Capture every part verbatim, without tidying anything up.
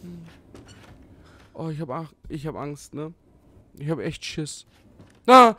Oh, ich hab, ich hab Angst, ne? Ich hab echt Schiss. Ah!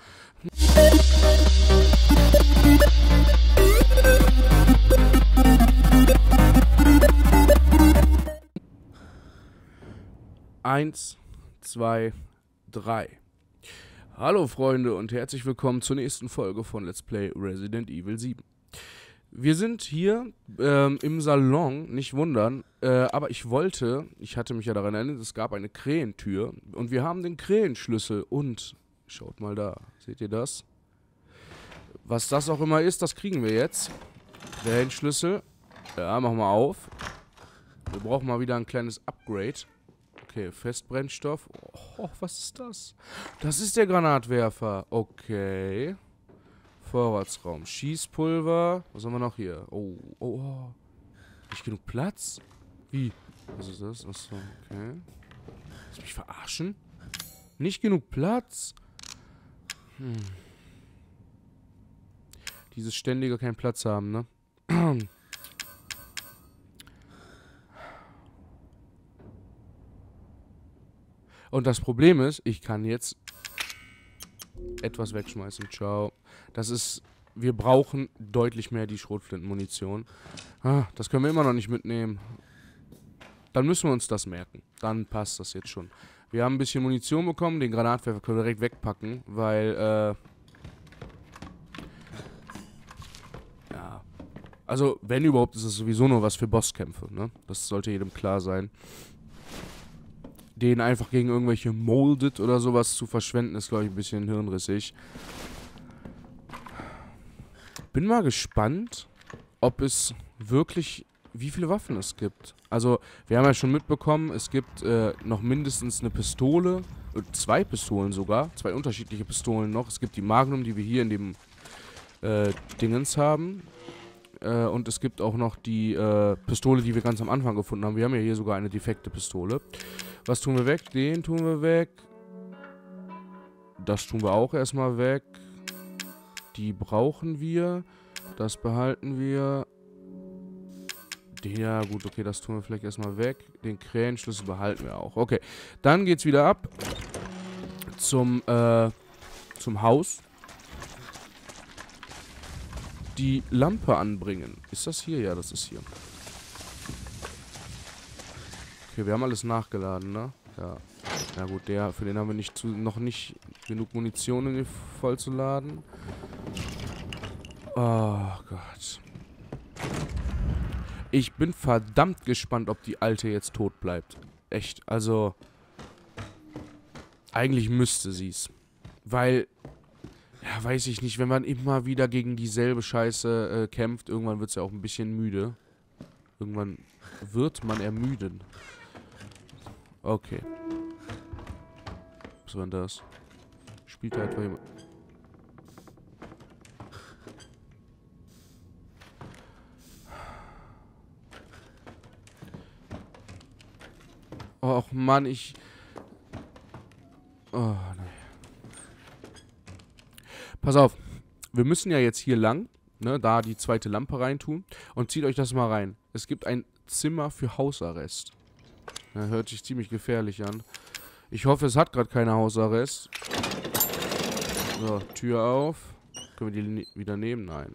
Eins, zwei, drei. Hallo Freunde und herzlich willkommen zur nächsten Folge von Let's Play Resident Evil sieben. Wir sind hier ähm, im Salon, nicht wundern, äh, aber ich wollte, ich hatte mich ja daran erinnert, es gab eine Krähentür und wir haben den Krähenschlüssel und, schaut mal da, seht ihr das? Was das auch immer ist, das kriegen wir jetzt. Krähenschlüssel, ja, machen wir auf. Wir brauchen mal wieder ein kleines Upgrade. Okay, Festbrennstoff. Oh, was ist das? Das ist der Granatwerfer. Okay. Vorratsraum. Schießpulver. Was haben wir noch hier? Oh, oh, oh. Nicht genug Platz? Wie? Was ist das? Achso, okay. Willst du mich verarschen? Nicht genug Platz? Hm. Dieses ständige keinen Platz haben, ne? Und das Problem ist, ich kann jetzt etwas wegschmeißen. Ciao. Das ist... Wir brauchen deutlich mehr die Schrotflintenmunition. Ah, das können wir immer noch nicht mitnehmen. Dann müssen wir uns das merken. Dann passt das jetzt schon. Wir haben ein bisschen Munition bekommen. Den Granatwerfer können wir direkt wegpacken, weil, äh... ja. Also, wenn überhaupt, ist es sowieso nur was für Bosskämpfe, ne? Das sollte jedem klar sein. Den einfach gegen irgendwelche Molded oder sowas zu verschwenden, ist, glaube ich, ein bisschen hirnrissig. Bin mal gespannt, ob es wirklich, wie viele Waffen es gibt. Also, wir haben ja schon mitbekommen, es gibt äh, noch mindestens eine Pistole, äh, zwei Pistolen sogar, zwei unterschiedliche Pistolen noch. Es gibt die Magnum, die wir hier in dem äh, Dingens haben. Äh, und es gibt auch noch die äh, Pistole, die wir ganz am Anfang gefunden haben. Wir haben ja hier sogar eine defekte Pistole. Was tun wir weg? Den tun wir weg. Das tun wir auch erstmal weg. Die brauchen wir. Das behalten wir. Den, ja gut, okay, das tun wir vielleicht erstmal weg. Den Krähenschlüssel behalten wir auch. Okay, dann geht's wieder ab zum, äh, zum Haus. Die Lampe anbringen. Ist das hier? Ja, das ist hier. Okay, wir haben alles nachgeladen, ne? Ja. Ja gut, der, für den haben wir nicht zu, noch nicht genug Munition, um ihn voll zu laden. Oh Gott. Ich bin verdammt gespannt, ob die Alte jetzt tot bleibt. Echt, also... Eigentlich müsste sie's. Weil... Ja, weiß ich nicht, wenn man immer wieder gegen dieselbe Scheiße äh, kämpft, irgendwann wird's ja auch ein bisschen müde. Irgendwann wird man ermüden. Okay. Was war denn das? Spielt da etwa jemand? Och Mann, ich... Oh, nein. Pass auf. Wir müssen ja jetzt hier lang, ne, da die zweite Lampe reintun. Und zieht euch das mal rein. Es gibt ein Zimmer für Hausarrest. Ja, hört sich ziemlich gefährlich an. Ich hoffe, es hat gerade keine Hausarrest. So, Tür auf. Können wir die ne- wieder nehmen? Nein.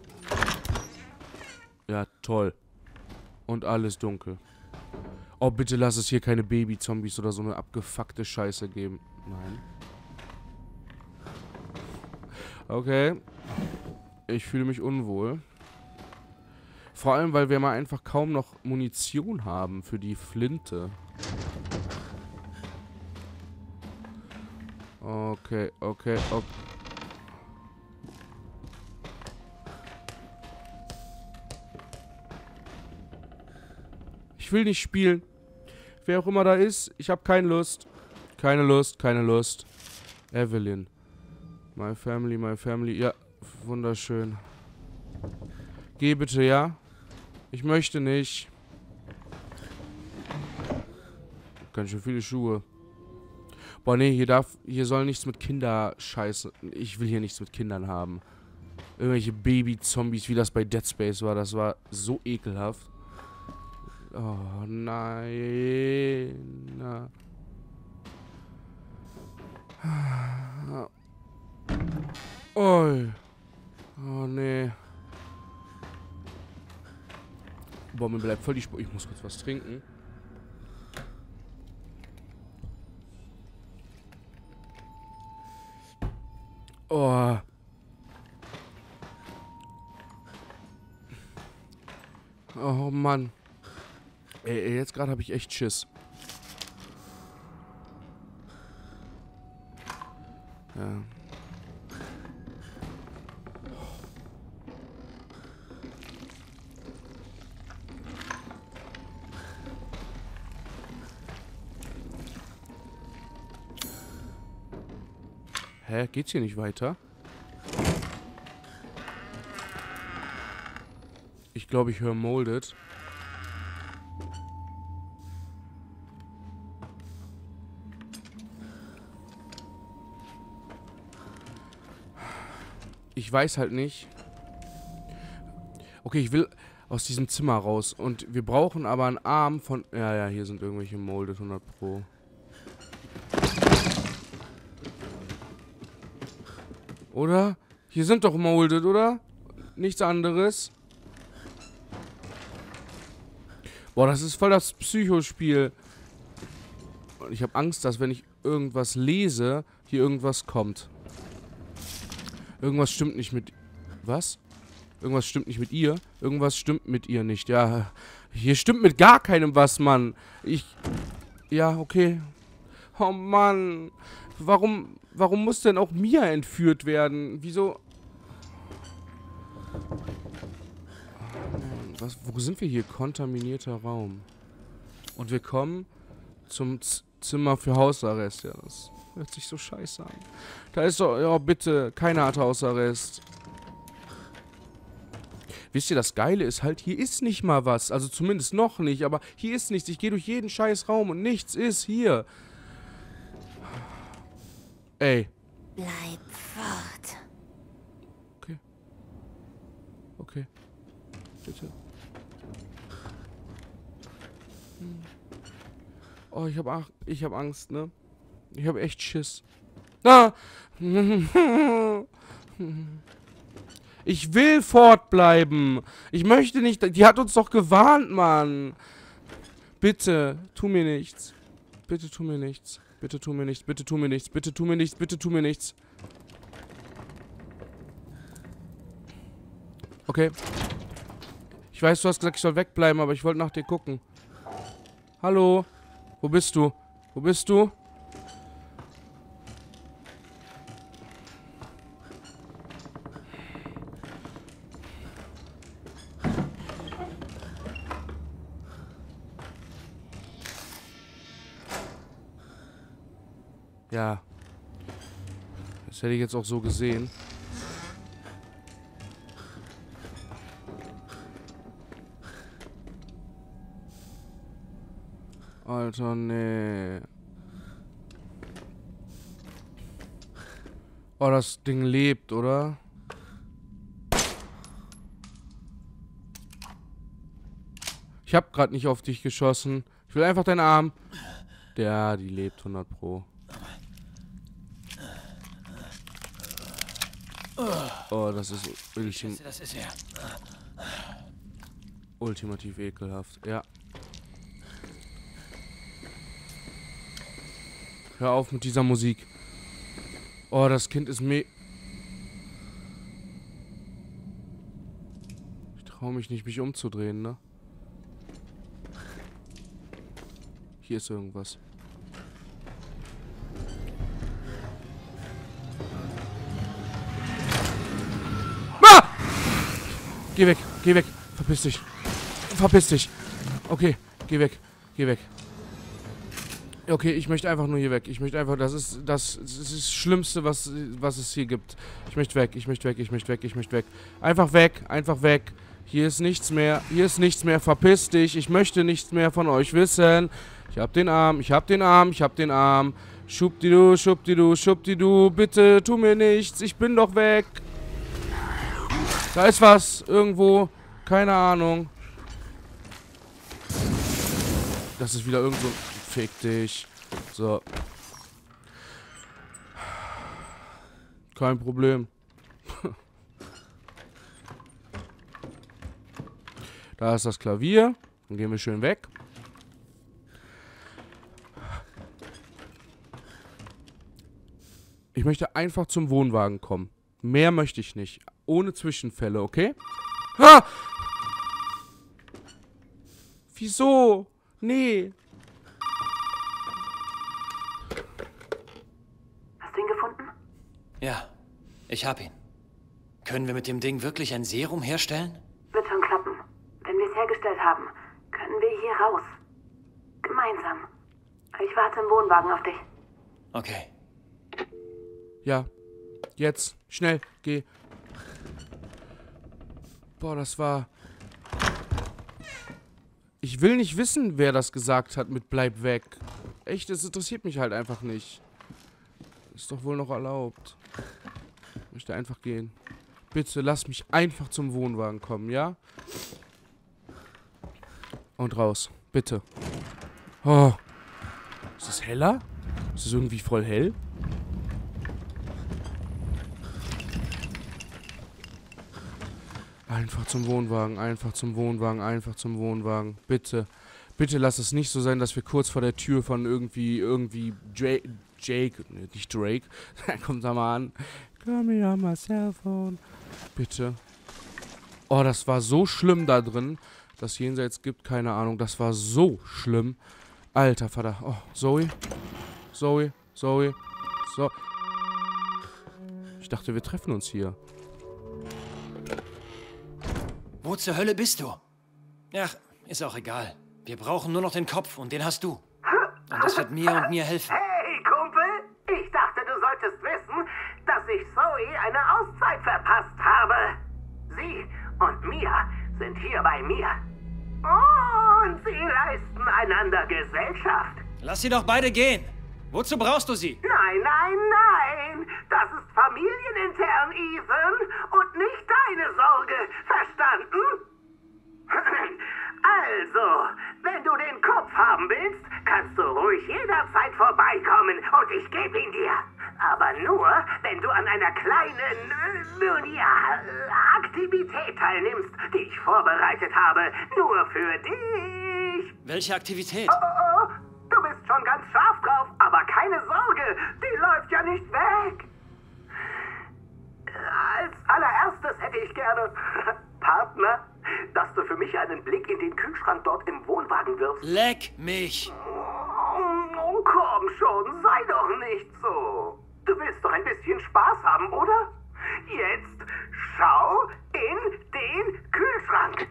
Ja, toll. Und alles dunkel. Oh, bitte lass es hier keine Baby-Zombies oder so eine abgefuckte Scheiße geben. Nein. Okay. Ich fühle mich unwohl. Vor allem, weil wir mal einfach kaum noch Munition haben für die Flinte. Okay, okay, okay. Ich will nicht spielen. Wer auch immer da ist, ich habe keine Lust. Keine Lust, keine Lust. Evelyn. My family, my family. Ja, wunderschön. Geh bitte, ja? Ich möchte nicht. Ganz schön viele Schuhe. Boah, nee, hier darf, hier soll nichts mit Kinderscheiße. Ich will hier nichts mit Kindern haben. Irgendwelche Baby-Zombies, wie das bei Dead Space war. Das war so ekelhaft. Oh, nein. Na. Oh. Oh, nee. Boah, mir bleibt voll die Spur. Ich muss kurz was trinken. Oh. Oh, Mann. Ey, jetzt gerade habe ich echt Schiss. Ja. Hä? Geht's hier nicht weiter? Ich glaube, ich höre Molded. Ich weiß halt nicht. Okay, ich will aus diesem Zimmer raus. Und wir brauchen aber einen Arm von... Ja, ja, hier sind irgendwelche Molded, hundert Pro. Oder? Hier sind doch Molded, oder? Nichts anderes. Boah, das ist voll das Psychospiel. Und ich habe Angst, dass wenn ich irgendwas lese, hier irgendwas kommt. Irgendwas stimmt nicht mit... Was? Irgendwas stimmt nicht mit ihr? Irgendwas stimmt mit ihr nicht. Ja, hier stimmt mit gar keinem was, Mann. Ich... Ja, okay. Oh, Mann. Warum... Warum muss denn auch Mia entführt werden? Wieso... Was, wo sind wir hier? Kontaminierter Raum. Und wir kommen zum Z Zimmer für Hausarrest. Ja, das hört sich so scheiße an. Da ist doch... Ja, bitte. Keiner hat Hausarrest. Wisst ihr, das Geile ist halt, hier ist nicht mal was. Also zumindest noch nicht, aber hier ist nichts. Ich gehe durch jeden scheiß Raum und nichts ist hier. Ey. Bleib fort. Okay. Okay. Bitte. Hm. Oh, ich hab, ach, ich hab Angst, ne? Ich hab echt Schiss. Ah! Ich will fortbleiben. Ich möchte nicht... Die hat uns doch gewarnt, Mann. Bitte, tu mir nichts. Bitte tu mir nichts. Bitte tu mir nichts. Bitte tu mir nichts. Bitte tu mir nichts. Bitte tu mir nichts. Okay. Ich weiß, du hast gesagt, ich soll wegbleiben, aber ich wollte nach dir gucken. Hallo? Wo bist du? Wo bist du? Ja. Das hätte ich jetzt auch so gesehen. Alter, nee. Oh, das Ding lebt, oder? Ich hab grad nicht auf dich geschossen. Ich will einfach deinen Arm. Ja, die lebt hundert Pro. Oh, das ist ultim das ist er. ultimativ ekelhaft. Ja. Hör auf mit dieser Musik. Oh, das Kind ist me... Ich traue mich nicht, mich umzudrehen, ne? Hier ist irgendwas. Ah! Geh weg, geh weg. Verpiss dich. Verpiss dich. Okay, geh weg, geh weg. Okay, ich möchte einfach nur hier weg. Ich möchte einfach, das ist das, das ist das Schlimmste, was, was es hier gibt. Ich möchte weg, ich möchte weg, ich möchte weg, ich möchte weg. Einfach weg, einfach weg. Hier ist nichts mehr, hier ist nichts mehr. Verpiss dich, ich möchte nichts mehr von euch wissen. Ich hab den Arm, ich hab den Arm, ich hab den Arm. Schubdidu, schubdidu, schubdidu. Bitte, tu mir nichts, ich bin doch weg. Da ist was, irgendwo. Keine Ahnung. Das ist wieder irgend so ein... Fick dich. So. Kein Problem. Da ist das Klavier. Dann gehen wir schön weg. Ich möchte einfach zum Wohnwagen kommen. Mehr möchte ich nicht. Ohne Zwischenfälle, okay? Ah! Wieso? Nee. Hast du ihn gefunden? Ja, ich hab ihn. Können wir mit dem Ding wirklich ein Serum herstellen? Wird schon klappen. Wenn wir es hergestellt haben, können wir hier raus. Gemeinsam. Ich warte im Wohnwagen auf dich. Okay. Ja. Jetzt. Schnell. Geh. Boah, das war... Ich will nicht wissen, wer das gesagt hat mit bleib weg. Echt, das interessiert mich halt einfach nicht. Ist doch wohl noch erlaubt. Ich möchte einfach gehen. Bitte lass mich einfach zum Wohnwagen kommen, ja? Und raus. Bitte. Oh. Ist es heller? Ist es irgendwie voll hell? Einfach zum Wohnwagen, einfach zum Wohnwagen, einfach zum Wohnwagen. Bitte. Bitte lass es nicht so sein, dass wir kurz vor der Tür von irgendwie, irgendwie Jake, Jake, ne, nicht Drake. Kommt da mal an. Call me on my cell phone. Bitte. Oh, das war so schlimm da drin. Das Jenseits gibt, keine Ahnung. Das war so schlimm. Alter Vater. Oh, Zoe. Zoe. Zoe. So. Ich dachte, wir treffen uns hier. Wo zur Hölle bist du? Ach, ist auch egal. Wir brauchen nur noch den Kopf und den hast du. Und das wird mir und mir helfen. Hey, Kumpel! Ich dachte, du solltest wissen, dass ich Zoe eine Auszeit verpasst habe. Sie und Mia sind hier bei mir. Und sie leisten einander Gesellschaft. Lass sie doch beide gehen. Wozu brauchst du sie? Nein, nein, nein! Das ist familienintern, Ethan, und nicht deine Sorge, verstanden? Also, wenn du den Kopf haben willst, kannst du ruhig jederzeit vorbeikommen und ich gebe ihn dir. Aber nur, wenn du an einer kleinen, äh, ja, Aktivität teilnimmst, die ich vorbereitet habe. Nur für dich. Welche Aktivität? Oh, oh, oh. Du bist schon ganz scharf drauf, aber keine Sorge, die läuft ja nicht weg. Als allererstes hätte ich gerne, Partner, dass du für mich einen Blick in den Kühlschrank dort im Wohnwagen wirfst. Leck mich! Oh, komm schon, sei doch nicht so. Du willst doch ein bisschen Spaß haben, oder? Jetzt schau in den Kühlschrank.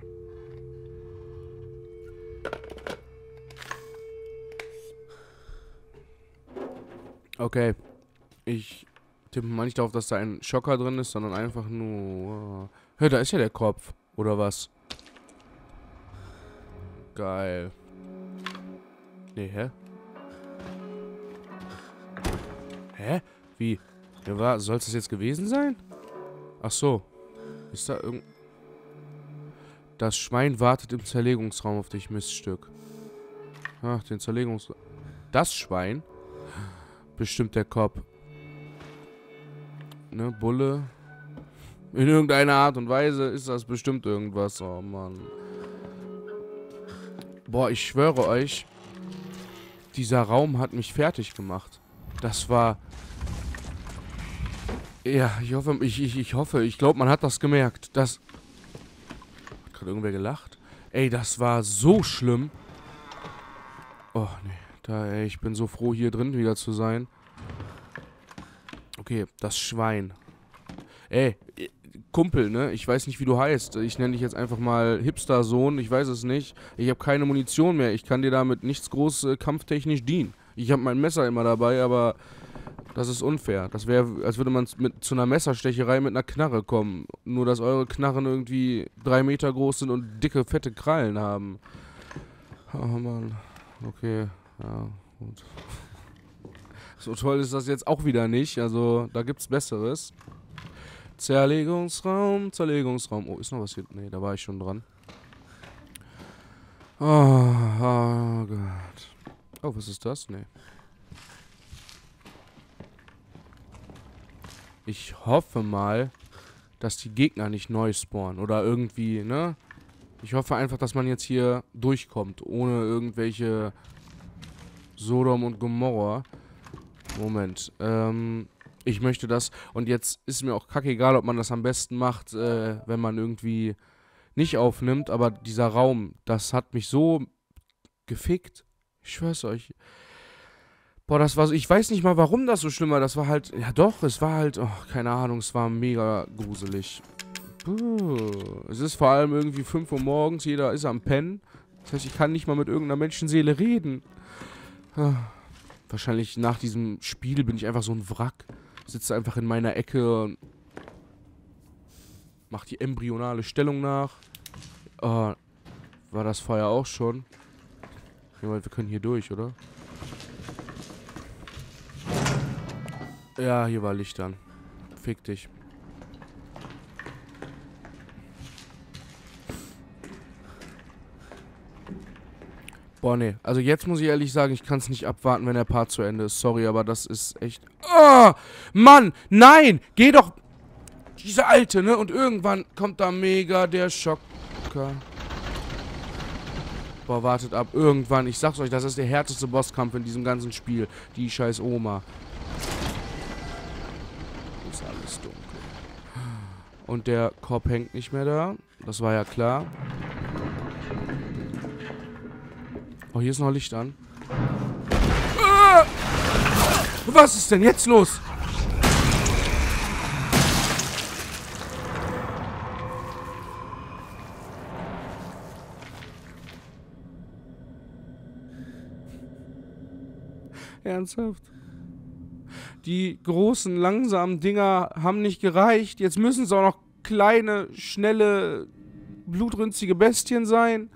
Okay. Ich tippe mal nicht darauf, dass da ein Schocker drin ist, sondern einfach nur... Hör, da ist ja der Kopf. Oder was? Geil. Nee, hä? Hä? Wie? Ja, war, soll es das jetzt gewesen sein? Ach so. Ist da irgend... Das Schwein wartet im Zerlegungsraum auf dich, Miststück. Ach, den Zerlegungsraum... Das Schwein? Bestimmt der Kopf. Ne, Bulle. In irgendeiner Art und Weise ist das bestimmt irgendwas. Oh, Mann. Boah, ich schwöre euch, dieser Raum hat mich fertig gemacht. Das war... Ja, ich hoffe, ich, ich, ich hoffe, ich glaube, man hat das gemerkt. Das... Hat gerade irgendwer gelacht? Ey, das war so schlimm. Oh, nee. Da, ey, ich bin so froh, hier drin wieder zu sein. Okay, das Schwein. Ey, Kumpel, ne? Ich weiß nicht, wie du heißt. Ich nenne dich jetzt einfach mal Hipster-Sohn. Ich weiß es nicht. Ich habe keine Munition mehr. Ich kann dir damit nichts groß äh, kampftechnisch dienen. Ich habe mein Messer immer dabei, aber das ist unfair. Das wäre, als würde man mit zu einer Messerstecherei mit einer Knarre kommen. Nur, dass eure Knarren irgendwie drei Meter groß sind und dicke, fette Krallen haben. Oh, Mann. Okay. Ja, gut. So toll ist das jetzt auch wieder nicht. Also, da gibt's Besseres. Zerlegungsraum, Zerlegungsraum. Oh, ist noch was hier? Nee, da war ich schon dran. Oh, oh Gott. Oh, was ist das? Nee. Ich hoffe mal, dass die Gegner nicht neu spawnen. Oder irgendwie, ne? Ich hoffe einfach, dass man jetzt hier durchkommt. Ohne irgendwelche Sodom und Gomorra. Moment. Ähm, ich möchte das. Und jetzt ist mir auch kackegal, ob man das am besten macht, äh, wenn man irgendwie nicht aufnimmt. Aber dieser Raum, das hat mich so gefickt. Ich schwör's euch. Boah, das war so, ich weiß nicht mal, warum das so schlimm war. Das war halt, ja doch, es war halt, oh, keine Ahnung, es war mega gruselig. Puh. Es ist vor allem irgendwie fünf Uhr morgens, jeder ist am Pennen. Das heißt, ich kann nicht mal mit irgendeiner Menschenseele reden. Ah. Wahrscheinlich nach diesem Spiel bin ich einfach so ein Wrack. Sitze einfach in meiner Ecke und mach die embryonale Stellung nach. Oh, war das vorher auch schon? Ja, wir können hier durch, oder? Ja, hier war Licht an. Fick dich. Boah, nee. Also jetzt muss ich ehrlich sagen, ich kann es nicht abwarten, wenn der Part zu Ende ist. Sorry, aber das ist echt... Oh! Mann! Nein! Geh doch... Diese Alte, ne? Und irgendwann kommt da mega der Schocker. Boah, wartet ab. Irgendwann. Ich sag's euch, das ist der härteste Bosskampf in diesem ganzen Spiel. Die scheiß Oma. Ist alles dunkel. Und der Korb hängt nicht mehr da. Das war ja klar. Oh, hier ist noch Licht an. Ah! Was ist denn jetzt los? Ernsthaft? Die großen, langsamen Dinger haben nicht gereicht. Jetzt müssen es auch noch kleine, schnelle, blutrünstige Bestien sein.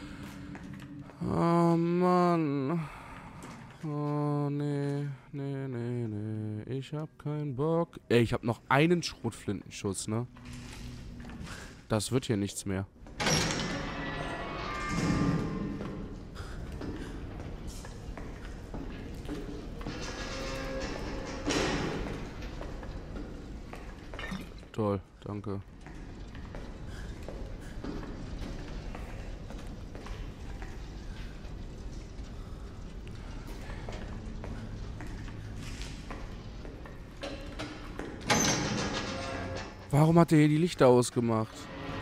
Oh Mann. Oh nee, nee, nee, nee. Ich hab keinen Bock. Ey, ich hab noch einen Schrotflintenschuss, ne? Das wird hier nichts mehr. Toll, danke. Warum hat er hier die Lichter ausgemacht?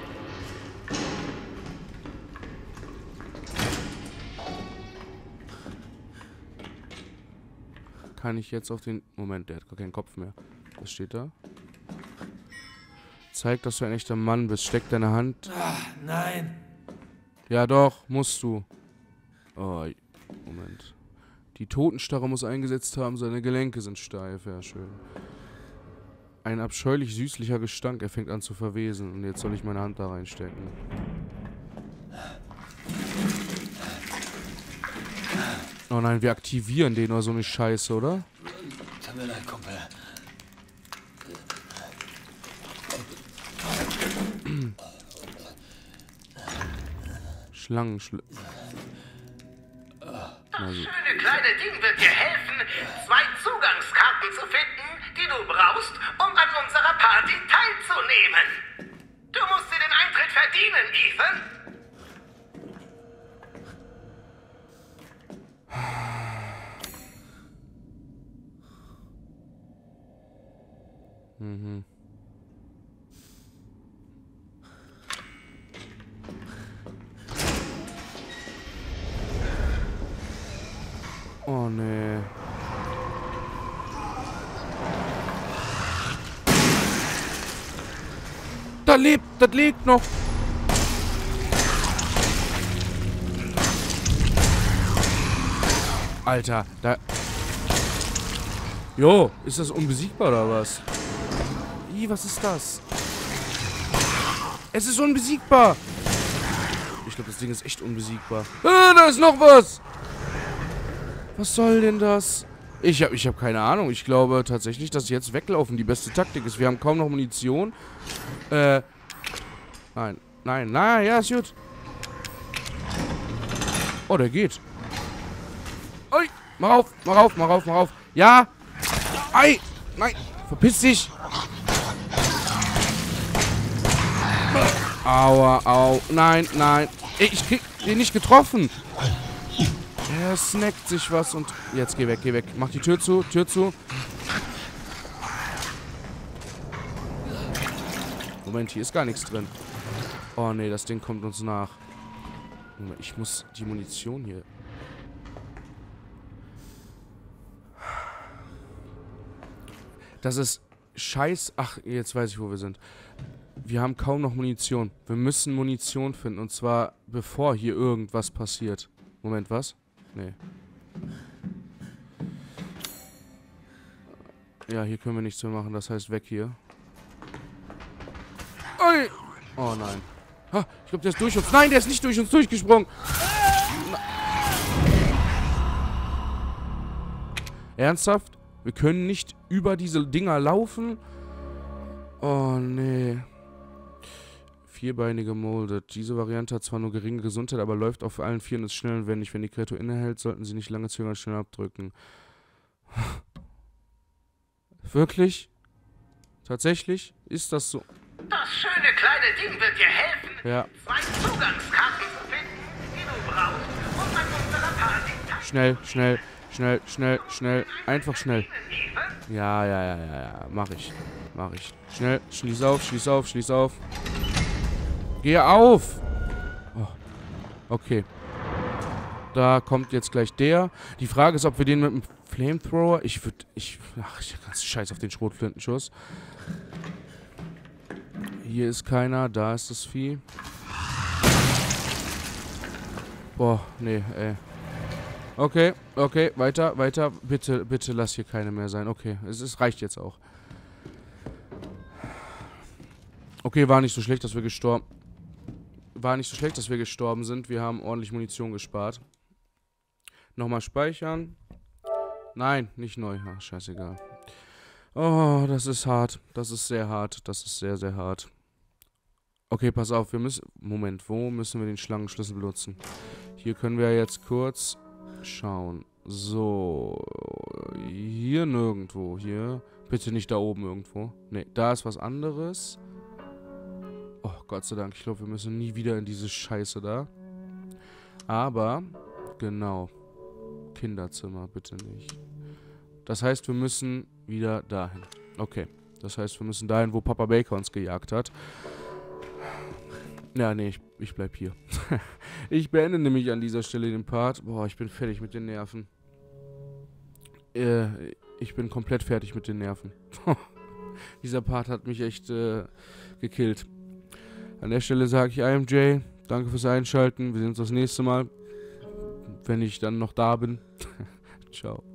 Kann ich jetzt auf den... Moment, der hat gar keinen Kopf mehr. Was steht da? Zeig, dass du ein echter Mann bist. Steck deine Hand... Ach, nein. Ja doch, musst du. Oh, Moment. Die Totenstarre muss eingesetzt haben, seine Gelenke sind steif. Ja, schön. Ein abscheulich süßlicher Gestank, er fängt an zu verwesen. Und jetzt soll ich meine Hand da reinstecken. Oh nein, wir aktivieren den oder so eine Scheiße, oder? Tut mir leid, Kumpel. Schlangenschl... Das schöne kleine Ding wird dir helfen, zwei Zugangskarten zu finden, die du brauchst, um an unserer Party teilzunehmen. Du musst dir den Eintritt verdienen, Ethan. Mhm. Oh nee. Da lebt, das lebt noch. Alter, da... Jo, ist das unbesiegbar oder was? Ih, was ist das? Es ist unbesiegbar. Ich glaube, das Ding ist echt unbesiegbar. Ah, da ist noch was. Was soll denn das? Ich habe ich hab keine Ahnung. Ich glaube tatsächlich, dass jetzt weglaufen die beste Taktik ist. Wir haben kaum noch Munition. Äh. Nein. Nein. Nein. Ja, ist gut. Oh, der geht. Ui, mach auf, mach auf, mach auf, mach auf. Ja. Ei. Nein. Verpiss dich. Aua, au. Nein, nein. Ich krieg den nicht getroffen. Er snackt sich was und... Jetzt geh weg, geh weg. Mach die Tür zu, Tür zu. Moment, hier ist gar nichts drin. Oh, nee, das Ding kommt uns nach. Ich muss die Munition hier... Das ist scheiß... Ach, jetzt weiß ich, wo wir sind. Wir haben kaum noch Munition. Wir müssen Munition finden. Und zwar, bevor hier irgendwas passiert. Moment, was? Nee. Ja, hier können wir nichts mehr machen. Das heißt, weg hier. Ui. Oh nein. Ha, ich glaube, der ist durch uns. Nein, der ist nicht durch uns durchgesprungen. Ernsthaft? Wir können nicht über diese Dinger laufen? Oh, nee. Vierbeinige Molded. Diese Variante hat zwar nur geringe Gesundheit, aber läuft auf allen Vieren des Schnellen wendig. Wenn die Kreatur innehält, sollten sie nicht lange zögern, schnell abdrücken. Wirklich? Tatsächlich? Ist das so? Das schöne kleine Ding wird dir helfen, Ja. zwei Zugangskarten zu finden, die du brauchst, um an unserer Party teilzunehmen. Schnell, schnell, schnell, schnell, schnell. Einfach schnell. Ja, ja, ja, ja, ja. Mach ich. Mach ich. Schnell, schließ auf, schließ auf, schließ auf. Geh auf! Oh. Okay. Da kommt jetzt gleich der. Die Frage ist, ob wir den mit dem Flamethrower... Ich würde... Ich... Ach, ich ganz scheiß auf den Schrotflintenschuss. Hier ist keiner. Da ist das Vieh. Boah, nee, ey. Okay, okay, weiter, weiter. Bitte, bitte lass hier keine mehr sein. Okay, es, es reicht jetzt auch. Okay, war nicht so schlecht, dass wir gestorben... War nicht so schlecht, dass wir gestorben sind. Wir haben ordentlich Munition gespart. Nochmal speichern. Nein, nicht neu. Ach, scheißegal. Oh, das ist hart. Das ist sehr hart. Das ist sehr, sehr hart. Okay, pass auf. Wir müssen... Moment, wo müssen wir den Schlangenschlüssel benutzen? Hier können wir jetzt kurz schauen. So. Hier nirgendwo. Hier. Bitte nicht da oben irgendwo. Ne, da ist was anderes. Oh, Gott sei Dank. Ich glaube, wir müssen nie wieder in diese Scheiße da. Aber, genau. Kinderzimmer, bitte nicht. Das heißt, wir müssen wieder dahin. Okay. Das heißt, wir müssen dahin, wo Papa Baker uns gejagt hat. Ja, nee, ich, ich bleib hier. Ich beende nämlich an dieser Stelle den Part. Boah, ich bin fertig mit den Nerven. Äh, ich bin komplett fertig mit den Nerven. Dieser Part hat mich echt äh, gekillt. An der Stelle sage ich I M J, danke fürs Einschalten. Wir sehen uns das nächste Mal, wenn ich dann noch da bin. Ciao.